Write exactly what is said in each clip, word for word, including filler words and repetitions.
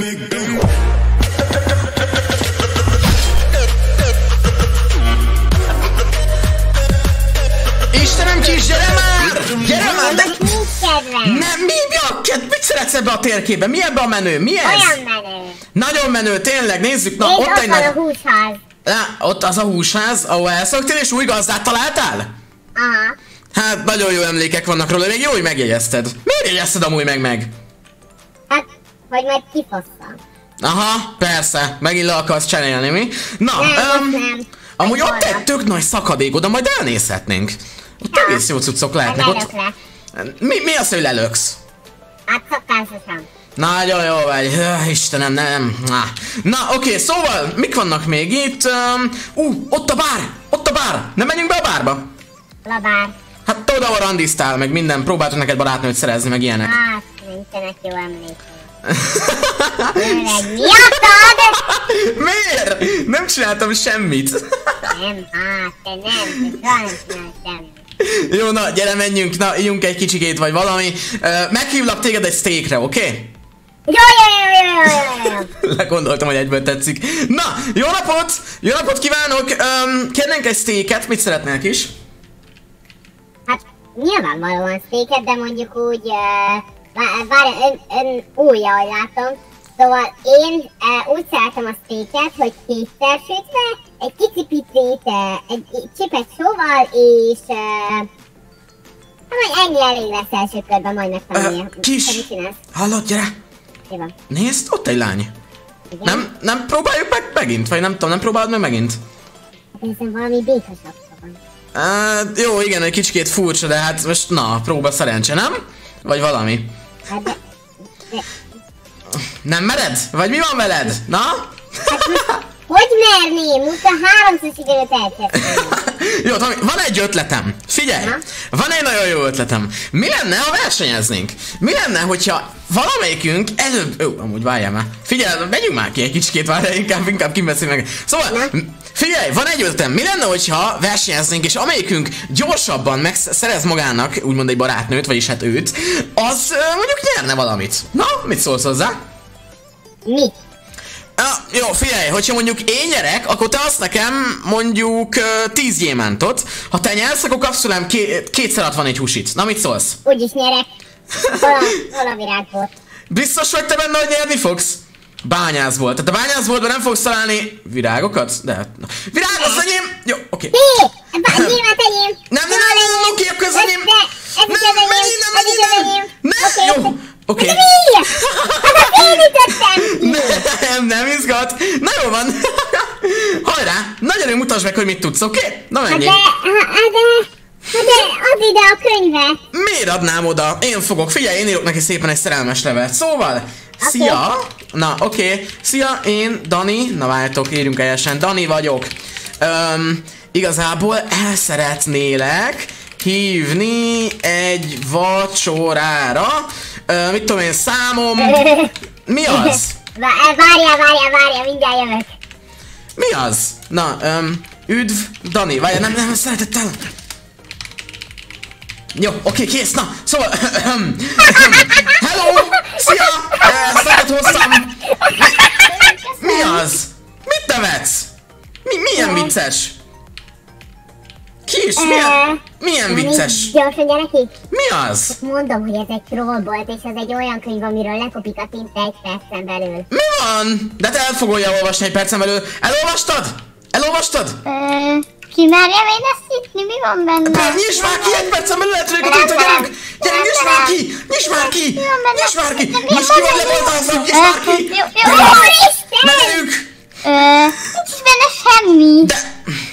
Istenem kis, gyere már! Gyere már! De... Nem, mi, mi a kedv? Mit szeretsz ebbe a térképbe? Mi ebbe a menő? Mi ez? Olyan menő. Nagyon menő, tényleg, nézzük. Na, Nézd, ott, ott egy van nagy... a húsház. Na, ott az a húsház, ahol elszoktél és új gazdát találtál? Aha. Hát, nagyon jó emlékek vannak róla, még jó, hogy megjegyezted. Miért jegyezted amúgy meg meg? Hát, hogy majd kifosszam. Aha, persze, megint le akarsz cserélni, mi? Na, Nem, um, nem. amúgy ott egy tök nagy szakadék, oda majd elnézhetnénk. Ott Ja. egész jó cuccok lehetnek ott. Le. Mi, mi az, hogy lelöksz? Hát szokásosan. Nagyon jó vagy, Öh, Istenem, nem. Na, Na oké, szóval, mik vannak még itt? Um, uh, ott a bár, ott a bár. Nem menjünk be a bárba? Labár. Hát te oda randiztál, meg minden, próbáltunk neked barátnőt szerezni, meg ilyenek. Hát, nincsenek jó emlékeim. Tényleg, miattad? Miért? Nem csináltam semmit. Nem, hát, te nem, te soha nem csinálsz semmit. Jó, na, gyere, menjünk, na, íjunk egy kicsikét, vagy valami. Uh, meghívlak téged egy steakre, oké? Okay? Jó, jó, jó, jó, jó, jó, jó. Legondoltam, hogy egyből tetszik. Na, jó napot! Jó napot kívánok! Um, kérnénk egy steaket, mit szeretnél is? Hát, nyilvánvalóan steaket, de mondjuk úgy, uh, várj, ön, ön új, ahogy látom. Szóval én uh, úgy szeretem a steaket, hogy kétszer sütve, egy kicsi picit, uh, egy csipet sóval, és uh, hát ennyi elég lesz első körben, majd megtanulja. Uh, kis! Hallod, gyere! Mi van? Nézd, ott egy lány. Igen? Nem, nem próbáljuk meg megint? Vagy nem tudom, nem próbálod meg megint? Hát hiszem valami békasapka van. Uh, jó, igen, egy kicsikét furcsa, de hát most na, próba szerencse, nem? Vagy valami. Hát de... de... Nem mered? Vagy mi van veled? Na? Hát, hogy merném? Most a háromszor sikerült elcseszteni. Jó, Tomi, van egy ötletem. Figyelj, Na? van egy nagyon jó ötletem. Mi lenne, ha versenyeznénk? Mi lenne, hogyha valamelyikünk előbb... Ó, amúgy várjál már. Figyelj, menjünk már ki egy kicsikét, várjál, inkább, inkább kibeszélj meg. Szóval, Na? figyelj, van egy ötletem. Mi lenne, hogyha versenyeznénk, és amelyikünk gyorsabban megszerez magának, úgymond egy barátnőt, vagyis hát őt, az ö, mondjuk nyerne valamit. Na, mit szólsz hozzá? Mit? Ah, jó, figyelj, hogyha mondjuk én nyerek, akkor te azt nekem mondjuk uh, tíz gyémántot. Ha te nyersz, akkor kapsz tőlem ké kétszer hatvanegy húsit. Na, mit szólsz? Úgyis nyerek. Hol a, hol a virágból? Biztos vagy te benne, hogy nyerni fogsz? Bányász volt. Tehát a bányász voltban nem fogsz találni virágokat? De... Virág, az enyém! Jó, oké. Hé! Nyilván enyém! Nem, nem, nem, nem, oké, akkor az enyém! Ez is az enyém! Nem, Ez is az enyém! nem, jó, oké. De mi? Hát a én ütöttem! Nem, nem izgat. Na jó van. Hajrá, na gyerünk, mutasd meg, hogy mit tudsz, oké? Okay? Na Hát menjünk. de... Hát de... Hát de add ide a könyvet! Miért adnám oda? Én fogok. Figyelj, én írok neki szépen egy szerelmes levelet. Szóval, szia! Na, oké. Okay. Szia, én Dani. Na várjátok, írjunk helyesen. Dani vagyok. Öm, igazából el szeretnélek hívni egy vacsorára. Öm, mit tudom én, számom... Mi az? Várjál, várjál, várjál, mindjárt jövök. Mi az? Na, öm, üdv, Dani. Várjál, nem, nem, szeretettel. Jó, oké, kész, na, szóval, hello, szia, szeretet hoztam. Mi az? Mit nevetsz? Mi, milyen vicces? Kis, milyen, milyen vicces? Gyorsan gyere ki. Mi az? Mondom, hogy ez egy trollbolt, és ez egy olyan könyv, amiről lekopik a tinte egy percen belül. Mi van? De te el fogod olvasni egy percen belül. Elolvastad? Elolvastad? Ö, kimerjem én ezt nyitni? Mi van benne? De nyisd már ki, egy percen belül lehet, hogy a tinte, gyerünk! Gyerünk, nyisd már ki! Nyisd már ki! Nyisd már ki! Nyisd ki, vagy leboltáznak! Nyisd már ki! Jó, jó, jó, Isten! Menjünk! Nincs is benne semmi. De...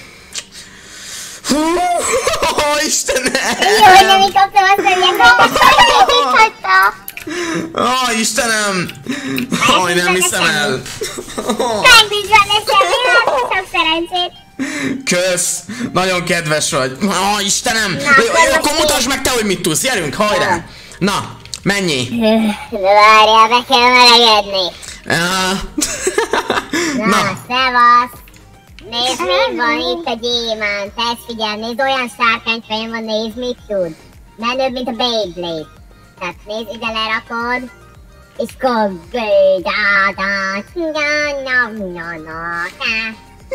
Hú, Istenem! Jó, hogy nem így kaptam azt, hogy ilyen dolgokat, hogy itt hagyta. Ó, Istenem! Ó, nem hiszem el! Meg nincs benne semmi, hát sok szerencsét. Kösz! Nagyon kedves vagy! Ó, Istenem! Na, Jó, jó, akkor most mutasd meg te, hogy mit tudsz! Gyerünk, hajrá! Na, mennyi? Várjál, be kell melegedni. Ah. Na, Na, szevasz. Nézd, mi van itt a gyémánt. Ezt figyelj, nézd, olyan sárkányfejem van, nézd, mit tud. Menőbb, mint a Beyblade. Tehát nézd, ide lerakod. és kobbé, da, da, na, na, na, na, na.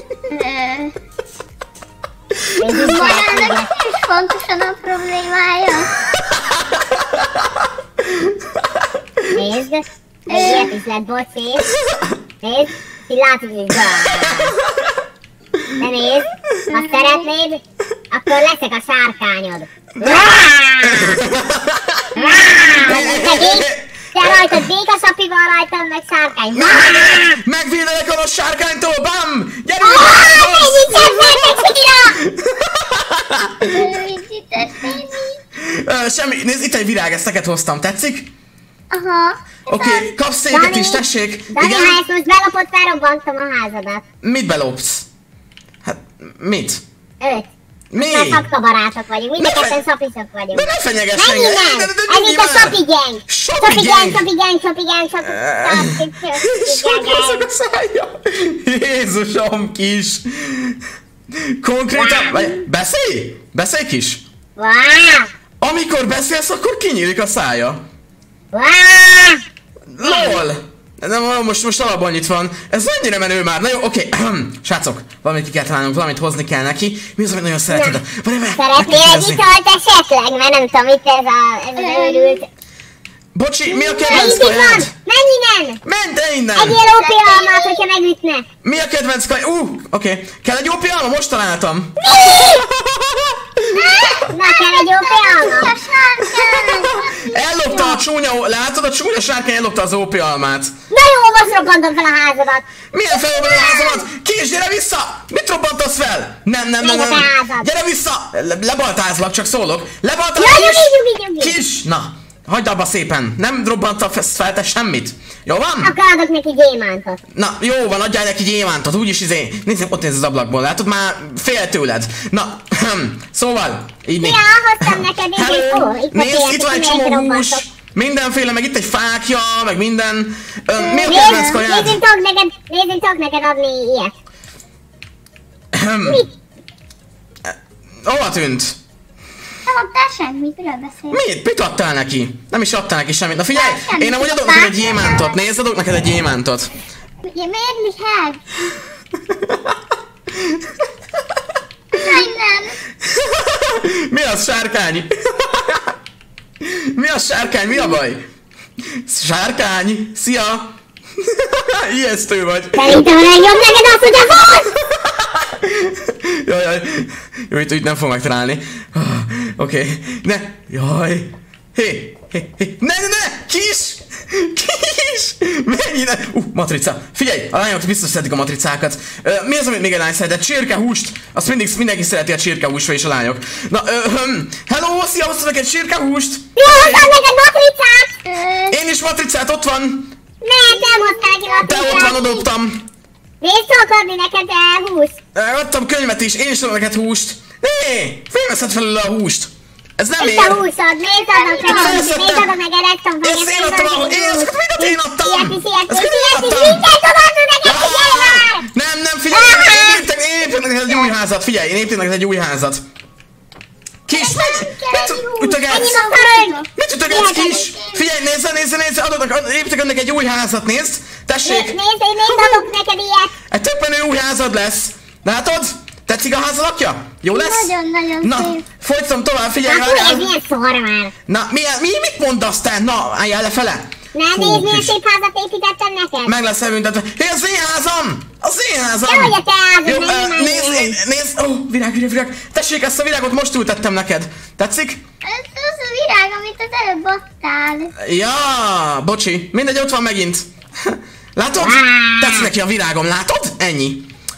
Ennek is fontosan a problémája. Nézd, egy ilyet is lett, bocsi. Nézd, így látod, hogy de nézd, ha szeretnéd, akkor leszek a sárkányod. Te rajtad békasapi van, rajtam meg sárkány. Megvédelek a sárkánytól, bam! Gyere! Luigi, tessék! Semmi, nézd, itt egy virág, ezt neked hoztam, tetszik? Aha. Oké, okay, kapsz széket is, tessék! Dani, ha ezt most belopod, felrobbantom a házadat. Mit belopsz? Hát, mit? Őt. Mi? Már szaktabarátok vagyunk, mindketten szapisok vagyunk. De ne fenyegess Mennyi engem! nem? De- de- de- Ez itt a nyilván- Sopi gang! Sopi Sopi gang! gang, Sopi gang, Sopi gang, Sopi Sok azok a szája! Jézusom kis! Konkrétan... vagy- Beszélj! Beszélj kis! Wow! Amikor beszélsz, akkor kinyílik a szája. Wow! LOL! Nem, most, most alapban annyit van. Ez annyira menő már. Na jó, oké. Okay. Srácok, valamit ki kell találnunk, valamit hozni kell neki. Mi az, amit nagyon szereted? Szeretnél egy italt esetleg? Mert nem tudom, itt ez a... ez az őrült... Bocsi, mi a Mennyi kedvenc itt van? kajád? Mennyi nem? Menj te innen! Egyél ópialmát, hogyha megütne. Mi a kedvenc kajád? Uh, oké. Okay. Kell egy ópialma? Most találtam. Na, kell egy ópialma? Ellopta a csúnya, látod, a csúnya sárkány ellopta az ópialmát. Na jó, most robbantom fel a házadat. Milyen felrobban a házamat? Kis, gyere vissza! Mit robbantasz fel? Nem, nem, nem, Meg a nem. házad. Gyere vissza! Le lebaltázlak, csak szólok. Lebaltázlak, Jaj, kis! nyugi, nyugi, nyugi. Kis! Na, hagyd abba szépen. Nem robbanta fel te semmit. Jó van? Akkor adok neki gyémántot. Na, jó van, adjál neki gyémántot, úgyis izé. Nézd, ott néz az ablakból, látod? Már fél tőled. Na, szóval, így még. Ja, hoztam neked egy Hello! ó, itt Nézd, itt van egy csomó hús. hús. Mindenféle, meg itt egy fákja, meg minden. Ö, mi a Nézd, kedvenc kajád? nézd, tudok neked, nézd, tudok neked adni ilyet. Mit? Hova tűnt? Nem adtál semmit, miről beszélsz? Mit? Mit adtál neki? Nem is adtál neki semmit. Na figyelj, Semmit. én nem úgy adok neked egy gyémántot. Nézd, adok neked egy gyémántot. Ugye, miért mi hát? Nem. Mi az, sárkány? Mi az, sárkány? Mi a baj? Sárkány, szia! Ijesztő vagy. Szerintem a legjobb neked az, hogy a volt! Jaj, jaj. Jó, itt, itt nem fog megtalálni. Oké. Okay. Ne. Jaj. Hé, hé, hé. Ne, ne, ne! Kis! Kis! Mennyi ne? Uh, matrica. Figyelj, a lányok biztos szeretik a matricákat. Uh, mi az, amit még egy lány szeretett? Csirkehúst. Azt mindig, mindenki szereti a csirkehúst, és a lányok. Na, uh, um, hello, szia, hoztatok egy csirkehúst? Jó, hoztam neked matricát! Én is matricát, ott van. Nem, nem hoztál ki Te matricát. ott van, adoptam. Nézd, tudok adni neked eh, húst. Uh, adtam könyvet is, én is adom neked húst. Hé, félveszed felül a húst. Ez nem Itt ér. a húsod, nézd, adok neked húst, nézd, adok neked ettem vagy. Ezt én adtam, ahol én, ezeket mindent én adtam. Ilyet is, ilyet is, Ezeket én ilyet is, adtam. mindent adok neked, figyelj már! Nem, nem, figyelj, én építek, én építek neked egy új házat, figyelj, én építek neked egy új házat. Kis, mit? Mit ütögetsz? Ennyi a szarög! Mit ütögetsz, kis? Figyelj, nézze, nézze, nézze, adok, építek önnek egy új házat, nézd. Tessék. Nézd, én nézd, adok neked ilyet. Egy tök menő új házad lesz. Látod? Tetszik a ház alakja? Jó lesz? Nagyon-nagyon Na, szép. folytatom tovább, figyelj, Na, fúj, ez várjál. milyen szar már. Na, mi, mi, mit mondasz te? Na, álljál lefele. Na, Hú, nézd, milyen kis. szép házat építettem neked. Meg lesz elbüntetve. Hé, az én házam! Az én házam! Dehogy a te házad, Jó, nem, ö, nem, nézd, nem. én- nézd, ó, oh, virág, virág, virág. Tessék, ezt a virágot most ültettem neked. Tetszik? Ez az a virág, amit az előbb adtál. Ja, bocsi, mindegy, ott van megint. Látod? Tetszik neki a virágom, látod? Ennyi.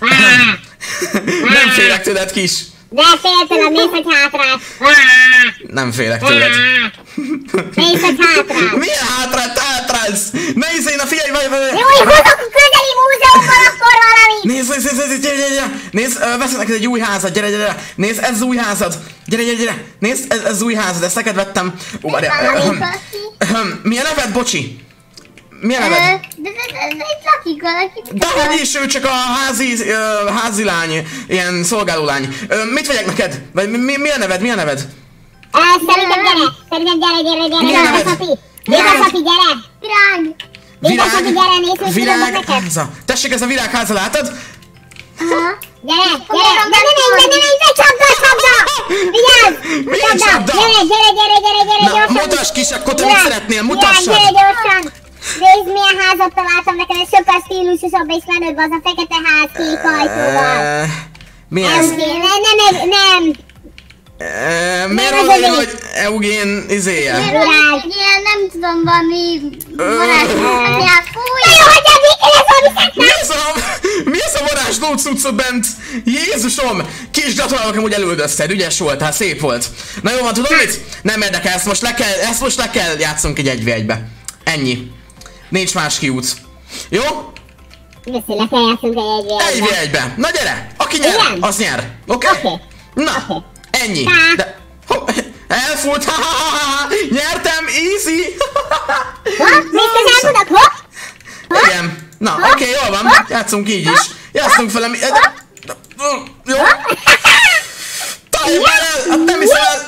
Nem félek tőled, kis. De fél tőled, nézd, hogy hátrád. Nem félek tőled. Nézd, hogy hátrád. Milyen hátrád, te hátrálsz? Ne izé, na figyelj, vagy, vagy. Jó, hogy hozok a közeli múzeumban akkor valami. Nézd, nézd, nézd, nézd, gyere, gyere, gyere. Nézd, ö, veszek neked egy új házat, gyere, gyere, gyere. Nézd, ez az új házad. Gyere, gyere, gyere. Nézd, ez, ez az új házad, ezt neked vettem. Ó, várjál. Valami Ahem. valaki. Ahem. Mi a neved, bocsi? Mi a Ö, neved? De ez ez egy lakik valaki. Dehogy is, ő csak a házi, ö, házi lány, ilyen szolgáló lány. Ö, mit vegyek neked? Vagy mi, mi, mi a neved, mi a neved? Szerintem gyere, szerintem gyere, gyere, gyere, Mi a gyere, neved? Szapi. Végasapi, gyere! Virág! Végasapi, gyere, nézd, hogy különbök neked! Virágháza. Tessék, ez a virágháza, látod? Aha. Gyere, gyere, de ne menj, de ne menj, de csapda, csapda! Vigyázz! Milyen csapda? Gyere, gyere, gyere, gyere, gyere, Na, gyorsan! mutasd kis, akkor te mit szeretnél, Virág, mutassad! gyere gyorsan! Nézd, milyen házat találtam neked, ez sokkal stílusosabb és menőbb, az a fekete ház kék ajtóval. Eh, Mi ez? Eugén, nem, nem, nem, Eh, Miért Nem, van ez ilyen, a hogy Eugén izéje? Mert Virág. van egy ilyen, nem tudom, valami... varázs- Fúj! Na jó, hagyjad, mit kell Mi ez a, mi ez a varázsló cuccod bent? Jézusom! Kis gratulálok, amúgy elüldözted, ügyes voltál, szép volt. Na jó van, tudod mit? Nem érdekel, ezt most le kell, ezt most le kell játszunk egy egy egybe. Ennyi. Nincs más kiút. Jó? Viszi, le kell játszunk egy egy egybe. egybe. Na gyere! Aki nyer, Igen? az nyer. Oké? Oké. Na, Oké. ennyi. Tá. De, hopp, elfújt, ha, ha, ha, ha, nyertem, easy. Hopp, még közel tudok, hopp! Igen. Na, oké, okay, jól van, játszunk így is. Játszunk fel, ami... Jó. Találj már el, hát nem hiszem el.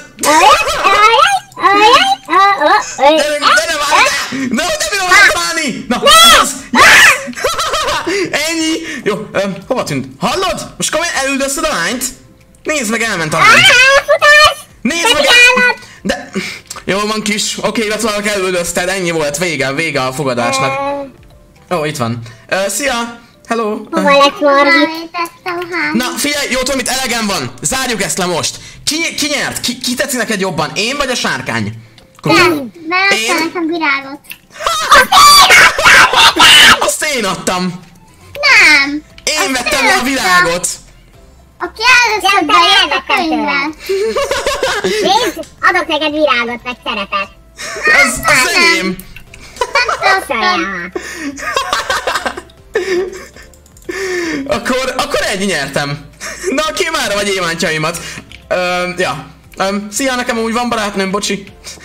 Ajaj, ajaj, ajaj, Gyerünk, gyere már ide! No, nem bírom eltalálni! Na, ez! Yes! Ennyi! Jó, öm, hova tűnt? Hallod? Most komolyan elüldözted a lányt? Nézd meg, elment a lány. Futás! Nézd meg! Bepiálod! De... Jó van kis, oké, gratulálok, elüldözted, ennyi volt, vége, vége a fogadásnak. Ó, itt van. Ö, szia! Hello! Hova lett Margit? Elejtettem a ház. Na, figyelj, jó tudom, mit elegem van. Zárjuk ezt le most. Ki, ki nyert? Ki, ki tetszik neked jobban? Én vagy a sárkány? Nem. Beadta Én? nekem virágot. Azt én adtam. Nem! Én vettem le a virágot. Aki először Nem, te bejött a elvettem könyvvel. Nézd, adok neked virágot, meg szerepet. Ez az enyém. Köszönöm. Akkor, akkor ennyi nyertem. Na, kimárom a gyémántjaimat. Ö, ja. Ö, szia, nekem úgy van barátnőm, bocsi.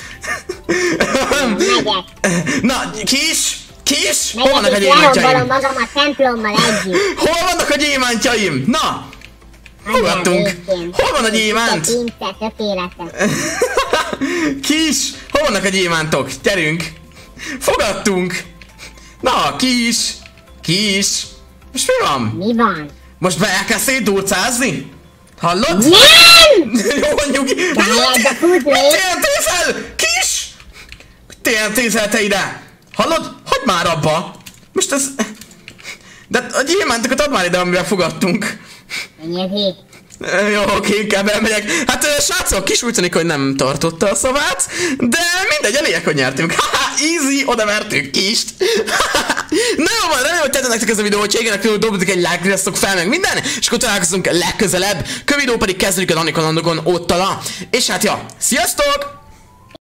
Megyek. Na, kis, kis, hol vannak a Megyek és lerombolom gyémántjaim? magam a templommal együtt. Hol vannak a gyémántjaim? Na, fogadtunk. Hol van a gyémánt? Pincse, tökéletes. Kis, hol vannak a gyémántok? Gyerünk. Fogadtunk. Na, kis, kis. Most mi van? Mi van? Most be elkezd szétdurcázni? Hallod? Nem! Jó, nyugi! Rájedd a futni. Mit térdézel? Kis! Térdézel te ide! Hallod? Hagyd már abba! Most ez... De a gyémántokat add már ide, amivel fogadtunk. Menjél. Jó, oké, inkább elmegyek. Hát ö, srácok, kis úgy tűnik, hogy nem tartotta a szavát, de mindegy, a lényeg, hogy nyertünk. Haha, easy, oda vertünk Kist. Na jó van, remélem, hogy tetszett nektek ez a videó, hogy igen, akkor dobjatok egy like, iratkozzatok fel meg minden, és akkor találkozunk legközelebb. Kövidó pedig kezdődik a Dani kalandokon ott alá. És hát ja, sziasztok!